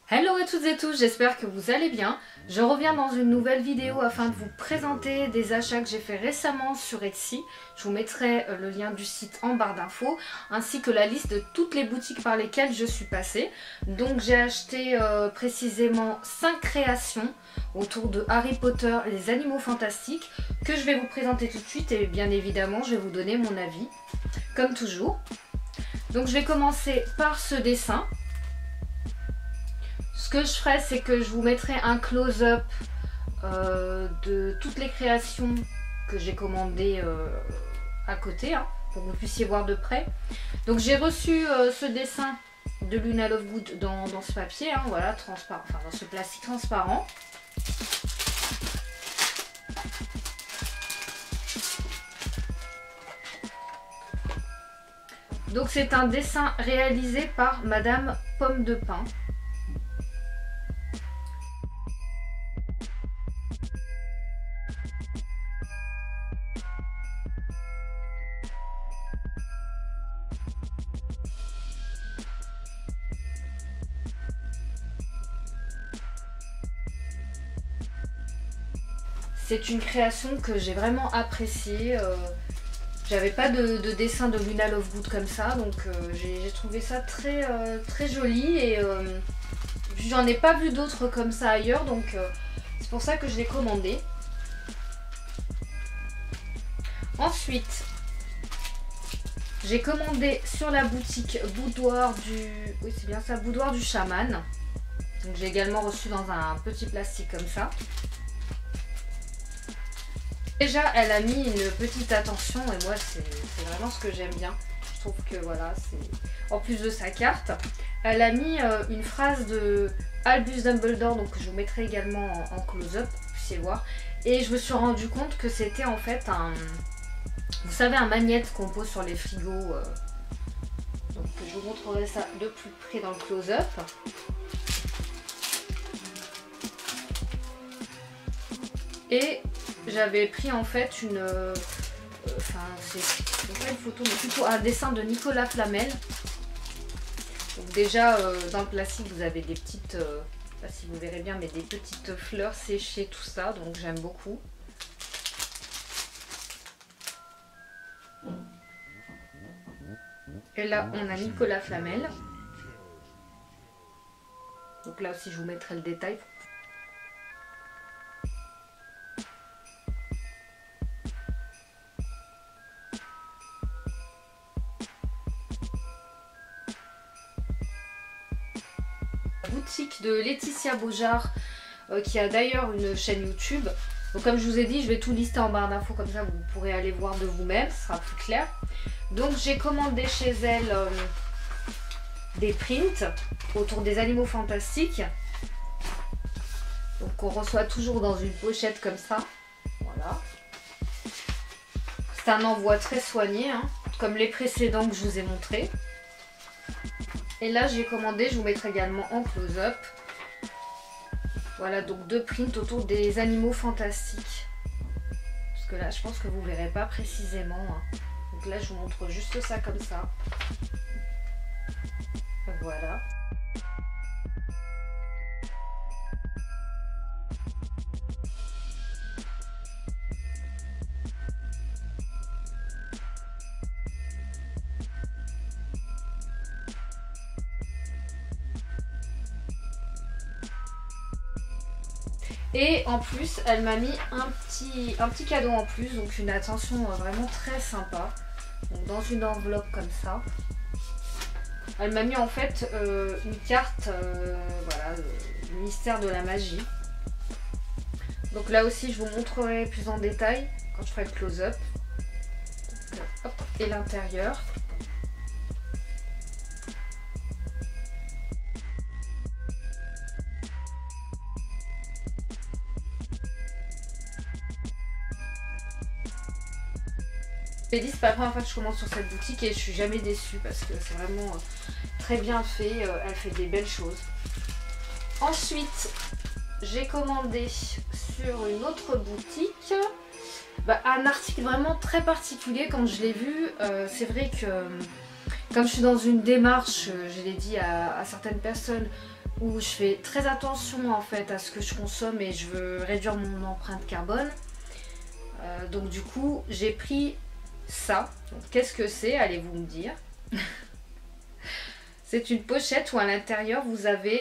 Hello à toutes et tous, j'espère que vous allez bien. Je reviens dans une nouvelle vidéo afin de vous présenter des achats que j'ai fait récemment sur Etsy. Je vous mettrai le lien du site en barre d'infos, ainsi que la liste de toutes les boutiques par lesquelles je suis passée. Donc j'ai acheté précisément 5 créations autour de Harry Potter et les animaux fantastiques que je vais vous présenter tout de suite et bien évidemment je vais vous donner mon avis, comme toujours. Donc je vais commencer par ce dessin. Ce que je ferai, c'est que je vous mettrai un close-up de toutes les créations que j'ai commandées à côté, pour que vous puissiez voir de près. Donc j'ai reçu ce dessin de Luna Lovegood dans ce papier, voilà, transparent, enfin dans ce plastique transparent. Donc c'est un dessin réalisé par Madame Pomme de Pin. C'est une création que j'ai vraiment appréciée. J'avais pas de dessin de Luna Lovegood comme ça, donc j'ai trouvé ça très joli et j'en ai pas vu d'autres comme ça ailleurs, donc c'est pour ça que je l'ai commandé. Ensuite, j'ai commandé sur la boutique Boudoir du... Oui, c'est bien ça, Boudoir du Chaman. Donc j'ai également reçu dans un petit plastique comme ça. Déjà, elle a mis une petite attention et moi, c'est vraiment ce que j'aime bien. Je trouve que voilà, c'est... En plus de sa carte, elle a mis une phrase de Albus Dumbledore, donc je vous mettrai également en close-up, pour que vous puissiez voir. Et je me suis rendu compte que c'était en fait un... Vous savez, un magnète qu'on pose sur les frigos. Donc je vous montrerai ça de plus près dans le close-up. Et j'avais pris en fait une... Enfin, c'est pas une photo, mais plutôt un dessin de Nicolas Flamel. Donc déjà, dans le plastique, vous avez des petites... je sais pas si vous verrez bien, mais des petites fleurs séchées, tout ça. Donc j'aime beaucoup. Et là, on a Nicolas Flamel. Donc là aussi, je vous mettrai le détail. Boutique de Laetitia Beaujard qui a d'ailleurs une chaîne YouTube. Donc comme je vous ai dit, je vais tout lister en barre d'infos, comme ça vous pourrez aller voir de vous-même, ce sera plus clair. Donc j'ai commandé chez elle des prints autour des animaux fantastiques. Donc on reçoit toujours dans une pochette comme ça. Voilà. C'est un envoi très soigné, comme les précédents que je vous ai montrés. Et là j'ai commandé, je vous mettrai également en close-up. Voilà, donc 2 prints autour des animaux fantastiques. Parce que là je pense que vous ne verrez pas précisément. Donc là je vous montre juste ça comme ça. Voilà. Et en plus, elle m'a mis un petit cadeau en plus, donc une attention vraiment très sympa. Donc dans une enveloppe comme ça. Elle m'a mis en fait une carte, voilà, du mystère de la magie. Donc là aussi, je vous montrerai plus en détail quand je ferai le close-up. Et l'intérieur. Je l'ai dit, c'est pas la première fois que je commence sur cette boutique et je suis jamais déçue parce que c'est vraiment très bien fait, elle fait des belles choses. Ensuite, j'ai commandé sur une autre boutique un article vraiment très particulier. Quand je l'ai vu, c'est vrai que comme je suis dans une démarche, je l'ai dit à certaines personnes, où je fais très attention en fait à ce que je consomme et je veux réduire mon empreinte carbone. Donc du coup j'ai pris ça. Qu'est-ce que c'est? Allez-vous me dire. C'est une pochette où à l'intérieur vous avez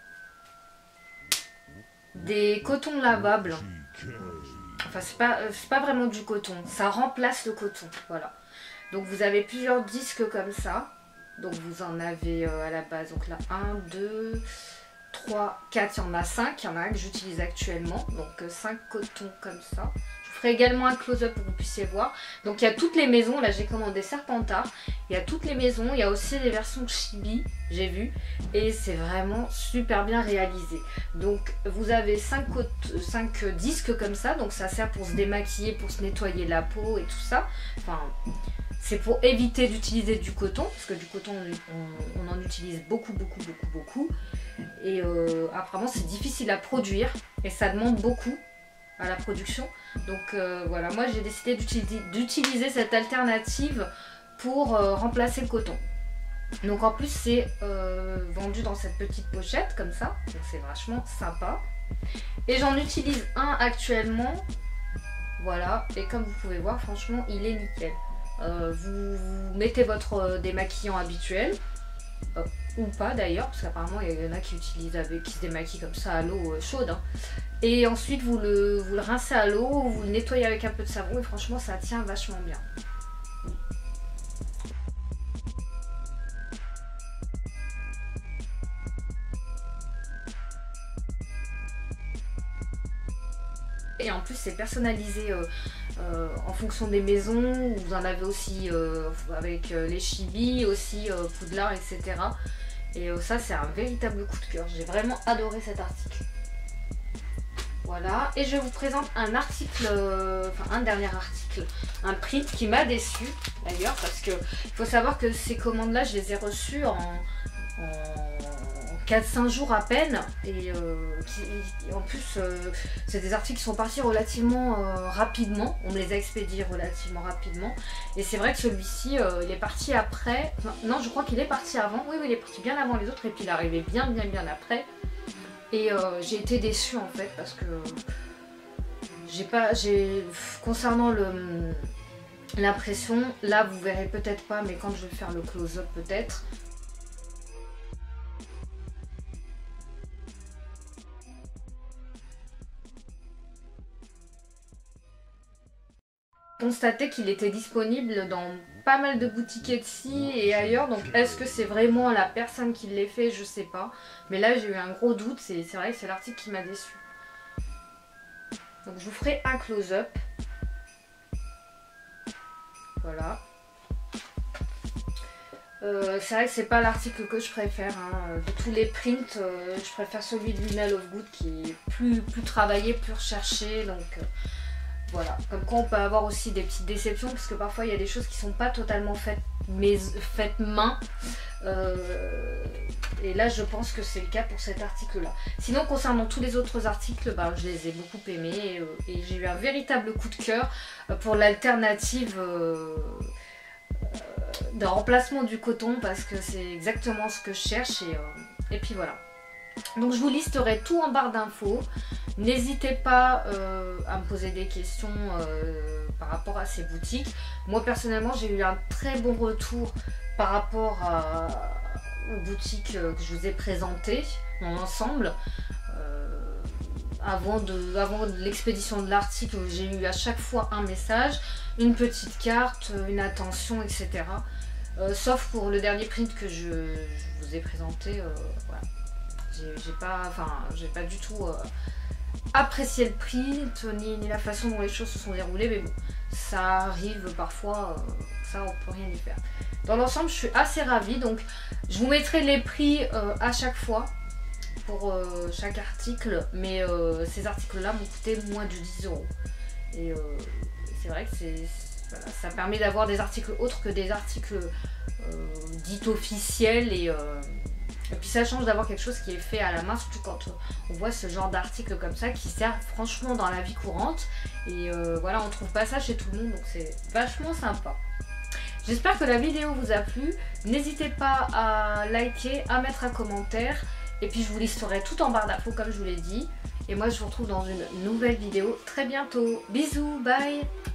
des cotons lavables. Enfin c'est pas vraiment du coton, ça remplace le coton, voilà. Donc vous avez plusieurs disques comme ça. Donc vous en avez à la base, donc là 1, 2, 3, 4, il y en a 5, il y en a un que j'utilise actuellement. Donc 5 cotons comme ça. Je vous ferai également un close-up pour que vous puissiez voir. Donc il y a toutes les maisons, là j'ai commandé Serpentard. Il y a toutes les maisons, il y a aussi les versions Chibi, j'ai vu. Et c'est vraiment super bien réalisé. Donc vous avez 5 disques comme ça, donc ça sert pour se démaquiller, pour se nettoyer la peau et tout ça. Enfin... C'est pour éviter d'utiliser du coton, parce que du coton on en utilise beaucoup. Et apparemment c'est difficile à produire et ça demande beaucoup à la production. Donc voilà, moi j'ai décidé d'utiliser cette alternative pour remplacer le coton. Donc en plus c'est vendu dans cette petite pochette comme ça, donc c'est vachement sympa. Et j'en utilise un actuellement, voilà, et comme vous pouvez voir franchement il est nickel. Vous mettez votre démaquillant habituel, ou pas d'ailleurs, parce qu'apparemment il y en a qui utilisent qui se démaquillent comme ça à l'eau chaude. Hein. Et ensuite vous le rincez à l'eau, vous le nettoyez avec un peu de savon et franchement ça tient vachement bien. Et en plus c'est personnalisé en fonction des maisons. Vous en avez aussi avec les Chibi, aussi Poudlard, etc. Et ça c'est un véritable coup de cœur. J'ai vraiment adoré cet article. Voilà, et je vous présente un article, enfin un dernier article, un print qui m'a déçu d'ailleurs, parce que il faut savoir que ces commandes là je les ai reçues en 4-5 jours à peine, et en plus c'est des articles qui sont partis relativement rapidement, on me les a expédiés relativement rapidement, et c'est vrai que celui-ci il est parti après, non je crois qu'il est parti avant, oui il est parti bien avant les autres, et puis il est arrivé bien après, et j'ai été déçue en fait, parce que concernant l'impression, là vous verrez peut-être pas, mais quand je vais faire le close-up peut-être, constaté qu'il était disponible dans pas mal de boutiques Etsy et ailleurs, donc est-ce que c'est vraiment la personne qui l'ait fait, je sais pas, mais là j'ai eu un gros doute, c'est vrai que c'est l'article qui m'a déçu. Donc je vous ferai un close-up, voilà. C'est vrai que c'est pas l'article que je préfère, hein. De tous les prints, je préfère celui de Luna Lovegood qui est plus travaillé, plus recherché, donc voilà. Comme quoi on peut avoir aussi des petites déceptions, parce que parfois il y a des choses qui sont pas totalement faites main, et là je pense que c'est le cas pour cet article là. Sinon concernant tous les autres articles, je les ai beaucoup aimés, et j'ai eu un véritable coup de cœur pour l'alternative de remplacement du coton, parce que c'est exactement ce que je cherche, et puis voilà. Donc je vous listerai tout en barre d'infos. N'hésitez pas à me poser des questions par rapport à ces boutiques. Moi personnellement j'ai eu un très bon retour par rapport aux boutiques que je vous ai présentées dans l'ensemble. Avant l'expédition de l'article, j'ai eu à chaque fois un message, une petite carte, une attention, etc. Sauf pour le dernier print que je vous ai présenté, voilà. J'ai pas du tout apprécié le print ni la façon dont les choses se sont déroulées, mais bon, ça arrive parfois, ça on peut rien y faire. Dans l'ensemble je suis assez ravie, donc je vous mettrai les prix à chaque fois pour chaque article, mais ces articles là m'ont coûté moins de 10 €. Et c'est vrai que voilà, ça permet d'avoir des articles autres que des articles dits officiels, et puis ça change d'avoir quelque chose qui est fait à la main, surtout quand on voit ce genre d'article comme ça qui sert franchement dans la vie courante, et voilà, on trouve pas ça chez tout le monde, donc c'est vachement sympa. J'espère que la vidéo vous a plu, n'hésitez pas à liker, à mettre un commentaire, Et puis je vous listerai tout en barre d'infos comme je vous l'ai dit. Et moi je vous retrouve dans une nouvelle vidéo très bientôt. Bisous, bye!